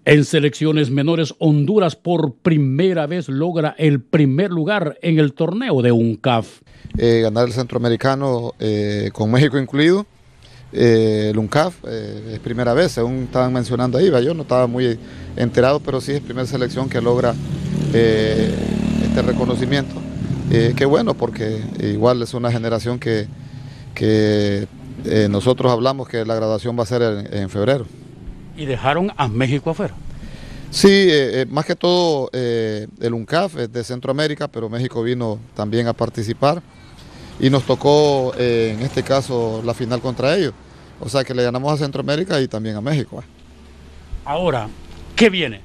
En selecciones menores, Honduras por primera vez logra el primer lugar en el torneo de UNCAF. Ganar el centroamericano con México incluido, el UNCAF es primera vez, según estaban mencionando ahí, yo no estaba muy enterado, pero sí es primera selección que logra este reconocimiento. Qué bueno, porque igual es una generación que nosotros hablamos que la graduación va a ser en febrero. Y dejaron a México afuera. Sí, más que todo el UNCAF es de Centroamérica, pero México vino también a participar y nos tocó en este caso la final contra ellos. O sea que le ganamos a Centroamérica y también a México. Ahora, ¿qué viene?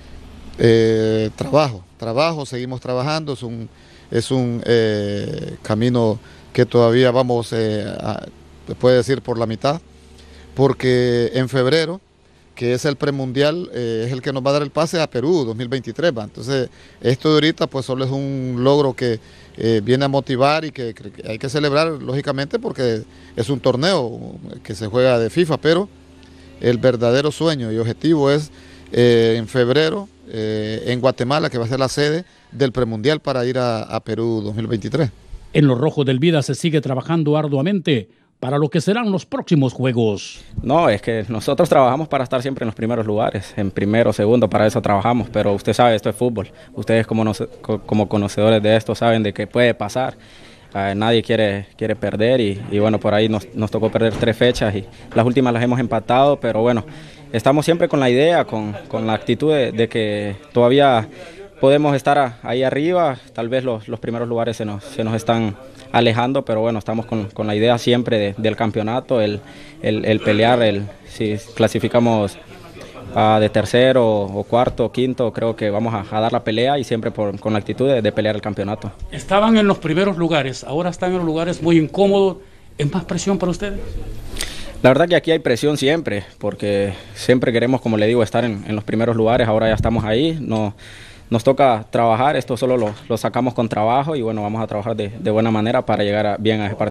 Trabajo, seguimos trabajando, es un camino que todavía vamos, se puede decir, por la mitad, porque en febrero, que es el premundial, es el que nos va a dar el pase a Perú 2023. Entonces, esto de ahorita pues solo es un logro que viene a motivar y que hay que celebrar, lógicamente, porque es un torneo que se juega de FIFA, pero el verdadero sueño y objetivo es en febrero en Guatemala, que va a ser la sede del premundial para ir a Perú 2023. En los rojos del Vida se sigue trabajando arduamente para lo que serán los próximos juegos. No, es que nosotros trabajamos para estar siempre en los primeros lugares, en primero, segundo, para eso trabajamos, pero usted sabe, esto es fútbol. Ustedes como conocedores de esto saben de que puede pasar. Nadie quiere perder y bueno, por ahí nos tocó perder 3 fechas y las últimas las hemos empatado, pero bueno, estamos siempre con la idea, con la actitud de que todavía podemos estar ahí arriba. Tal vez los primeros lugares se nos están alejando, pero bueno, estamos con la idea siempre del campeonato, el pelear, si clasificamos de tercero o cuarto o quinto, creo que vamos a dar la pelea y siempre con la actitud de pelear el campeonato. Estaban en los primeros lugares, ahora están en los lugares muy incómodos. ¿Es más presión para ustedes? La verdad que aquí hay presión siempre, porque siempre queremos, como le digo, estar en los primeros lugares. Ahora ya estamos ahí, nos toca trabajar, esto solo lo sacamos con trabajo y bueno, vamos a trabajar de buena manera para llegar bien a ese partido.